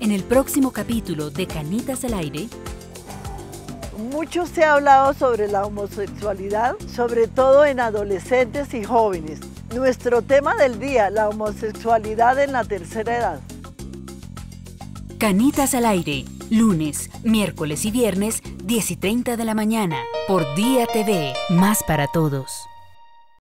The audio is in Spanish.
En el próximo capítulo de Canitas al Aire. Mucho se ha hablado sobre la homosexualidad, sobre todo en adolescentes y jóvenes. Nuestro tema del día, la homosexualidad en la tercera edad. Canitas al Aire, lunes, miércoles y viernes, 10:30 de la mañana, por Día TV, más para todos.